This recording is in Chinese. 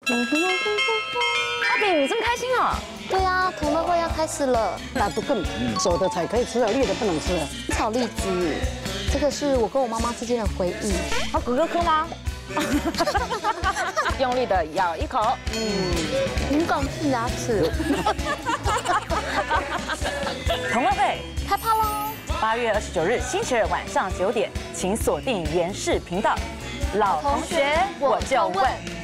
阿炳，你这么开心啊？ 对啊，同乐会要开始了。 那不更熟的才可以吃了，绿的不能吃了。 炒栗子，这个是我跟我妈妈之间的回忆。 好，哥哥喝吗？用力的咬一口， 很敢吃牙齿。 同乐会开趴喽 ！8月29日星期二晚上9点，请锁定延视频道。老同学，我就问。